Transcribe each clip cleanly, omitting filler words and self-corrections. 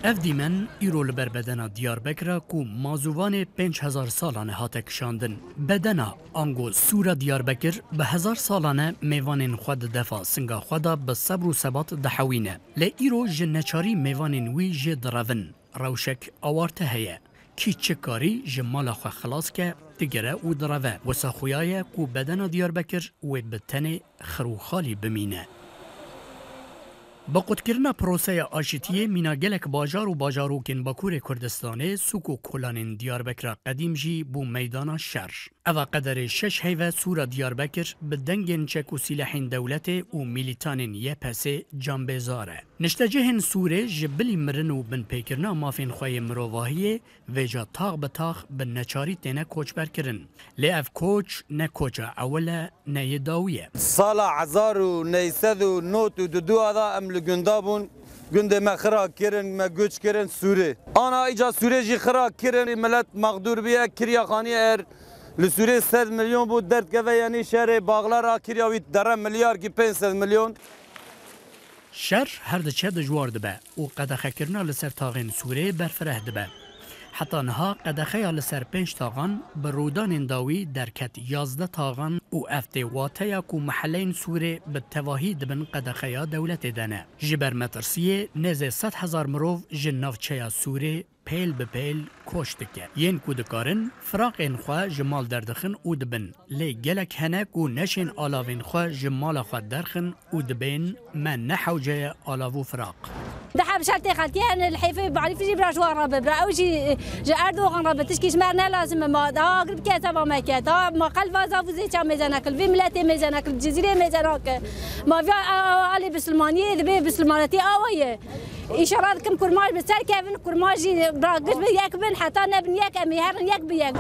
اف دیمن ایرو لبر بدنا دیاربکر کو مازوان 5000 سالانه هاته کشاندن. بدنا آنگو سورا دیاربکر به 1000 سالانه میوانین خود دفا سنگا خدا به صبر و ثبات دحوینه. لی ایرو جنچاری میوانین وی جه درون. روشک آوارته هیه. کی چکاری جمال خو خلاص که دیگره او دروه و سخویای کو بدنا دیاربکر و بتن خروخالی بمینه. با قدکرنا پروسه آشتیه میناگلک باجار و باجاروکن باکور کردستانه سوکو کلانین دیاربکر قدیم جی بو میدان شر. اوا قدر 6 هیوه سورا دیاربکر به دنگن چک و سلاحین دولت و میلیتانین یه پسه جانبزاره. نشتجهن سوره جبلی مرن و بن پیکرنا مافین خواه مروواهیه و جا تاغ به تاغ به نچاری تینه کوچ برکرن. لی اف کوچ نه کوچا اوله نه داویه. سالا 1992 ام لگندابون گنده ما خراب کردن ما گوش کردن سوره آنا ایجا سوره جی خراب کردن ملت مقدور بیا کریا خانی لسوره 100 میلیون بود درد که یعنی شهر باغلا کریاوی در میلیارد کی 500 میلیون شهر هر دچه دجوار دبه و قدخه کرنا لسر تاغین سوره برفره دبه حتی نها قدخه لسر 5 تاغان به رودان داوی درکت 11 تاغان و افته واته کو محلین سوره به تواهی دبن قدخه دولت دنه جبر مترسیه نزه 100,000 مروف جنافچه سوره پیل به پیل کشت که ین کودکارن فراق انخوا جمال دردخن او دبن لی گلک هنک و نشین آلاوین خوا جمال خوا درخن او دبین من نحوجه آلاوو فراق ده بشرط خلتين الحيفي بعرف يجيب راجوار ربع براوي جي اردوغان ربع تشكيش مرنا لازم ما دا قرب كذا ما كذا ما قلب زافو زي كم ميزانك في ملاتي ميزانك الجزيره ميزانك ما في علي بسلمانيه ذبي بسلمانتي اويه اشارات كم كرماج بسر كيفن كرماجي براقش بياك بن حتى نبنياك اميهر ياك بياك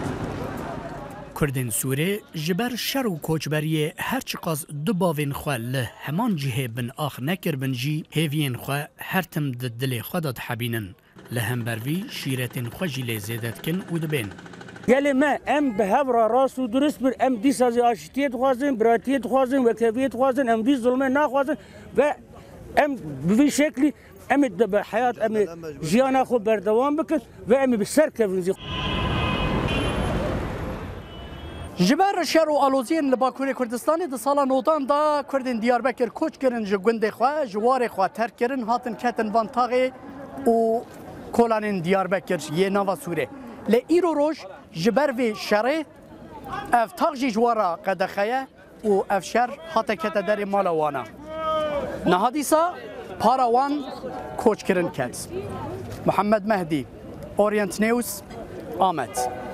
کردن سوره جبر شر و کوچبریه هر چقاز دو باوین خواه له همان جهه بن آخ نکر بن جی هیوین خواه هر تم دل خودت حبینن لهم بروی شیرتین خواه جیله زیدت کن او دبین گلی ما ام به هفرا راست و درست بر ام دی سازی آشتیت خوازن براتیت خوازن و کفیت خوازن ام دی ظلمه نخوازن و ام بوی شکلی ام به حیات ام جیانا خود بردوام بکن و ام بسر کفنزی جبر شهر و آلوزین لباکور کردستانی ده سالا نوتان دا کردن دیاربکر کوچ کرن جگونده خواه جوار خواه ترک کرن هاتن کتن وان تاغه و کولانین دیاربکر یه نوا سوره لی ایرو روش جبر و شره اف تاغ جی جوارا قدخیه و اف شر هات کت در مالوانا نهادیسا پاراوان کوچ کرن کت محمد مهدی اورینت نیوز آمد